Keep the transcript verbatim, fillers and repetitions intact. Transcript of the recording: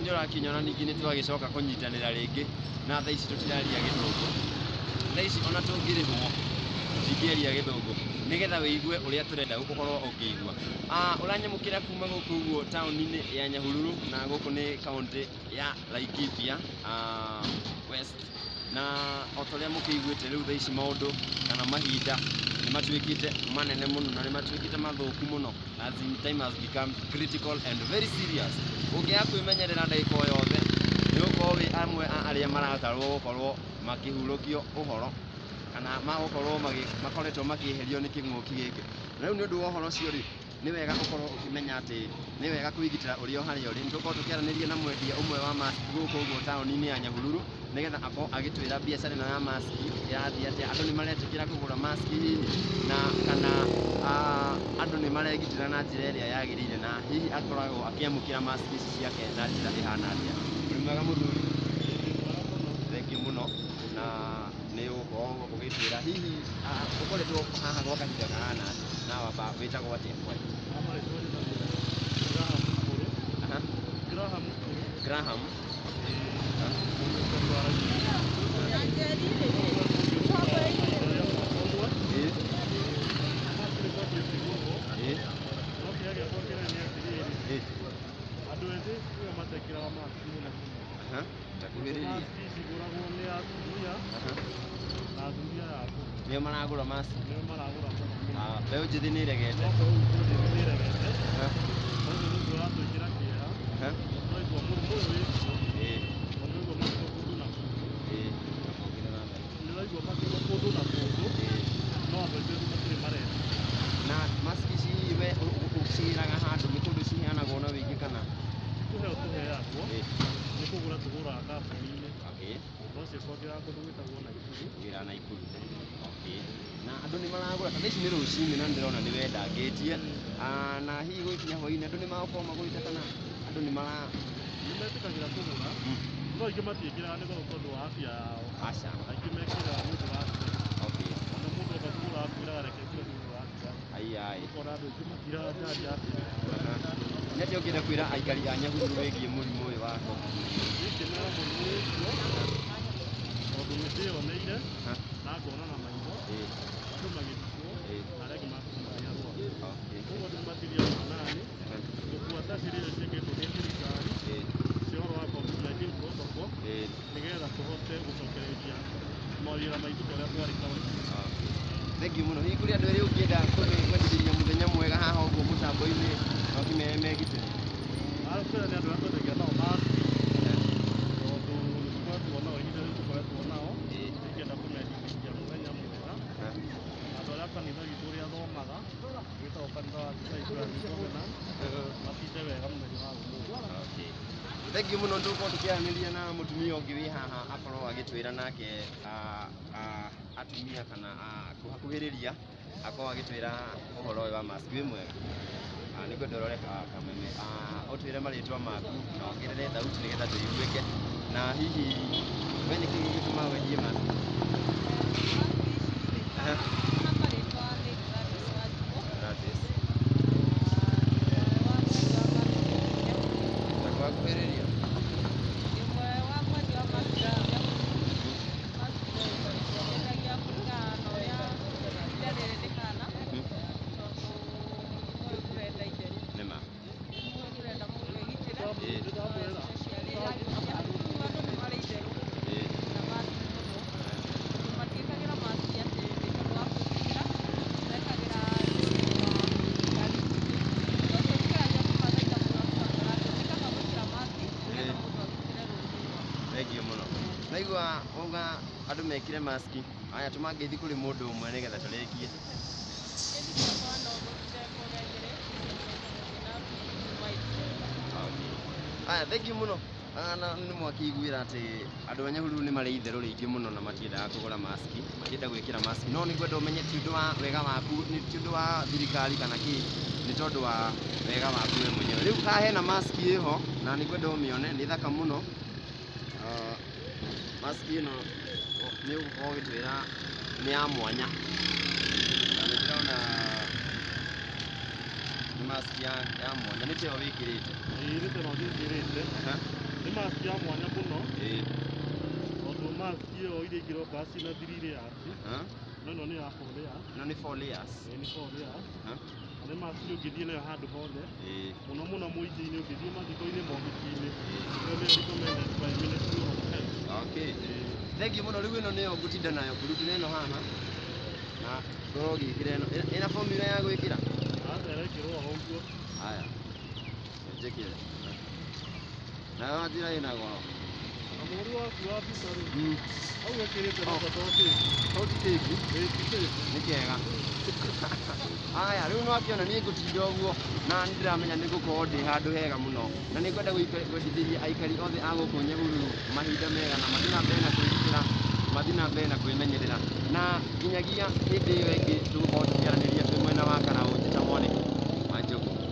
nĩ ũrakinyona ningĩ nĩ twagicoka kũnyitanĩra rĩngĩ na thaa ici tũtiraria gĩthũngũ. Thaa ici ona tũngĩrĩhwo tũtingĩaria gĩthũngũ nĩgetha wĩigue ũrĩa tũrenda gũkorwo ũkĩigua. Ũranyamũkĩra kuma gũkũ ũguo taũni-inĩ ya Nyahururu na gũkũ nĩ kaũntĩ ya Laikipia West, na o ta ũrĩa mũkĩiguĩte rĩu thaa ici maũndũ kana mahinda nĩ matuĩkĩte manene mũno na nĩ matuĩkĩte mathũku mũno, as in time has become critical and very serious. Ũngĩaga kwĩmenyerera ndagĩka o yothe nĩ ũgũkorwo wĩ amwe a arĩa maratarwo gũkorwo makĩhurũkio ũhoro kana magũkorwo makoretwo makĩeherio nĩ kĩng'ũki gĩkĩ. Na rĩu nĩ ũndũ wa ũhoro ũcio rĩ, nĩ wega ũkorwo ũkĩmenya atĩ nĩ wega kwĩgitĩra ũrĩ o harĩa ũrĩ. Nĩ tũkorwo tũkĩaranĩria na mwendia ũmwe wa mask gũkũ ũguo taũni-inĩ ya Nyahururu nĩgetha akorwo agĩtwĩra biacara ĩno ya mask ĩrathiĩ atĩa, andũ nĩ maretĩkĩra kũgũra mask hihi na kana andũ nĩ maregitĩra na njĩra ĩrĩa yagĩrĩire, na hihi akoragwo akĩamũkĩra mask ici ciake na njĩra ĩhana atĩa. Ũrĩ mwega mũthuri? Thengiũ mũno, na nĩ ũgũkorwo ũgĩtwĩra hihi ũkoretwo haha gwa kahinda kahana na wamba wĩtagwo atĩa kwanyu? Graham. Nĩo maragũra mask? Mbeũ njĩthĩ nĩ ĩregete? Na mask ici we ũcigĩraga handũ nĩ kũndũ ciheanagwo na wĩingĩ kana? Tũheo tũheagwo nĩ kũgũra tũgũraga kambuni-inĩ. No ciĩkongera kũndũ gwĩtagwo Naikuru. Wĩra Naikuru. Na andũ nĩ maragũra, thaa ici nĩ rũcinĩ na nĩ ndĩrona nĩ wendangĩtie, na hihi gũgĩkinya hwaĩ-inĩ andũ nĩ magũkorwo magũrĩte kana andũ nĩ mara nĩ metĩkagĩra kũgũra, no aingĩ matiĩkĩraga nĩ tondũ wa afya yao. Aca. Aingĩ mekĩraga nĩ ũndũ wa afya. Na mũndũ oka kũgũra akwĩraga reke ngũre nĩ ũndũ wa afya. Ũkona andũ aingĩ matiraga njali ya afya. Nĩ atĩa ũngĩenda kwĩra aikari a Nyahururu wĩgiĩ mũrimũ ũyũ wa COVID? Ingĩmera mũrimũ ũcio tondũ nĩ ndĩyoneire na ngona na maitho andũ magĩthikwo na arĩa angĩ makuĩte arũaru. Ũguo andũ nĩ matiria nani gũbuata ciĩra iria ciĩkĩrĩtwo nĩ thirikari cia ũhoro wa COVID nineteen protocol nĩgetha tũhote gũcokereria mawĩra maitũ ta ũrĩa twarĩ kawaida. Thengiũ mũno. Hihi kũrĩ andũ erĩ ũngĩenda kwendithĩria mũthenya mwega haha ũguo mũtambo-inĩ no ũkĩmere megitĩre? Kwĩna nĩ andũ arĩa twendagia nao mask tondũ nĩ tũkoretwo nao ihinda rĩu tũkoretwo nao ingĩenda kũmendithĩria mũthenya mwega. Andũ arĩa kanitha witũ ũrĩa thomaga wĩtagwo kanitha wa Covenant matinde wega mũthenya wa ũmũthĩ. Thengiũ mũno. Nĩ tũgũkorwo tũkĩaranĩria na mũtumia ũngĩ wĩ haha akorwo agĩtwĩra nake atumia kana kũhakuhĩrĩria akorwo agĩtwĩra ũhoro ũyũ wa mask. Wĩ mwega? Nĩ ngwenda ũrore kameme ũtwĩre marĩtwa maku na wongerere thauti nĩgetha tũiguĩke, na hihi we nĩ kĩĩ gĩtũmaga wendie mask? Ndakwagũhĩrĩria? Naigua uga andũ mekĩre mask. Aya tũmangĩthiĩ kũrĩ mũndũ ũmwe nĩgetha tũrĩkie. Aya thengiũ mũno. Na nĩ mwakĩiguĩra atĩ andũ a Nyahururu nĩ marĩ itherũ rĩingĩ mũno na matiendaga kũgũra mask, matienda gwĩkĩra mask. No nĩ ngwenda ũmenye ti ũndũ wa wega waku, ti ũndũ wa thirikari kana kĩ, nĩ tondũ wa wega waku we mwenyewe. Rĩu haha hena mask ĩho na nĩ ngwenda ũmĩone, nĩ thaka mũno. Mask ĩno nĩ ũgũkorwo ũgĩtwĩra nĩ ya mwanya. Na nĩ ndĩrona nĩ mask ya mwanya. Nĩ ta ĩyo wĩkĩrĩte? Ĩĩ nĩ ta ĩno ngĩkĩrĩte. mask ya mwanya muno ĩ tondũ mask ĩyo iria ingĩroka ciĩna three layers no ĩno nĩ ya four layers ĩno nĩ four layers ĩ nĩ four layers na nĩ mask ũngĩthiĩ nayo handũ hothe mũno mũno mũingĩ-inĩ ũngĩthiĩ mathiko-inĩ ma ũhiki-inĩ ĩyo nĩyo recommended by Ministry of Health. Okay, thengiũ mũno. Rĩu ĩno nĩyo ngũtinda nayo kuruti ĩno haha na ngorwo ngĩkĩra ĩno ĩna formula ya gwĩkĩra aca ĩrekĩrwo o ũguo. haya njĩkĩre nayo njĩra ĩna goro na mũri waku wa mbica rĩ hau ekĩrĩte na tatoti to ti tĩki ĩ ti tĩki nĩ kĩega. Haya, rĩu nĩwakĩona niĩ ngũtinda ũguo na nĩndĩramenya nĩ ngũkorwo ndĩ handũ hega mũno na nĩ ngwenda kwendithĩria aikari othe a gũkũ Nyahururu mahinda mega na mathiĩ na mbere na kwĩgitĩra, mathiĩ na mbere na kwĩmenyerera, na nginyagia hĩndĩ ĩyo ĩngĩ tũgũkorwo tũkĩaranĩria twĩ mwena wa Karaũnji ta Mwanĩki wa Njogu.